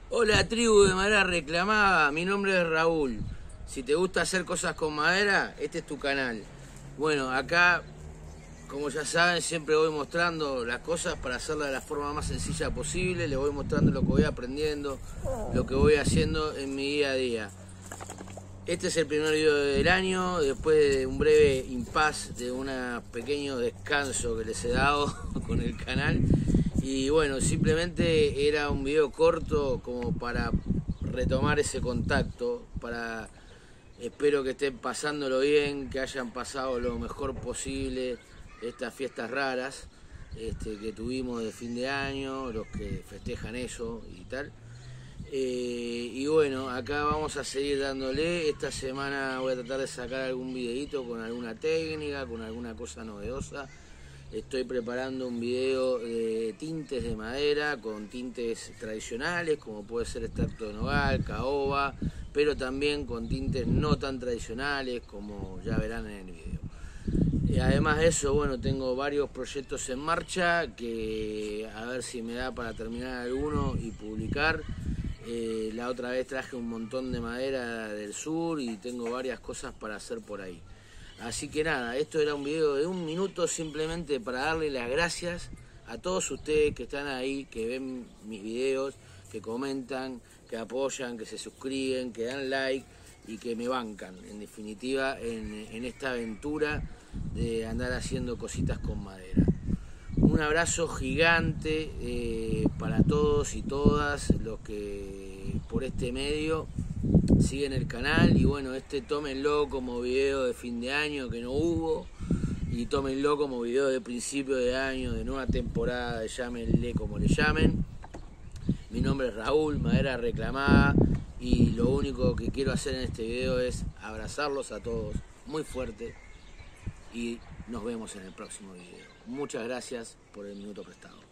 Hola tribu de madera reclamada, mi nombre es Raúl. Si te gusta hacer cosas con madera, este es tu canal. Bueno, acá, como ya saben, siempre voy mostrando las cosas para hacerlas de la forma más sencilla posible. Les voy mostrando lo que voy aprendiendo, lo que voy haciendo en mi día a día. Este es el primer video del año, después de un breve impasse, de un pequeño descanso que les he dado con el canal. Y bueno, simplemente era un video corto como para retomar ese contacto, espero que estén pasándolo bien, que hayan pasado lo mejor posible estas fiestas raras que tuvimos de fin de año, los que festejan eso y tal. Y bueno, acá vamos a seguir dándole. Esta semana voy a tratar de sacar algún videito con alguna técnica, con alguna cosa novedosa. Estoy preparando un video de tintes de madera con tintes tradicionales, como puede ser extracto de nogal, caoba, pero también con tintes no tan tradicionales, como ya verán en el video. Además de eso, bueno, tengo varios proyectos en marcha que a ver si me da para terminar alguno y publicar. La otra vez traje un montón de madera del sur y tengo varias cosas para hacer por ahí. Así que nada, esto era un video de 1 minuto simplemente para darle las gracias a todos ustedes que están ahí, que ven mis videos, que comentan, que apoyan, que se suscriben, que dan like y que me bancan, en definitiva, en esta aventura de andar haciendo cositas con madera. Un abrazo gigante para todos y todas los que por este medio siguen el canal. Y bueno, tómenlo como video de fin de año que no hubo, y tómenlo como video de principio de año, de nueva temporada, llámenle como le llamen. Mi nombre es Raúl, madera reclamada, y lo único que quiero hacer en este video es abrazarlos a todos muy fuerte y nos vemos en el próximo video. Muchas gracias por el minuto prestado.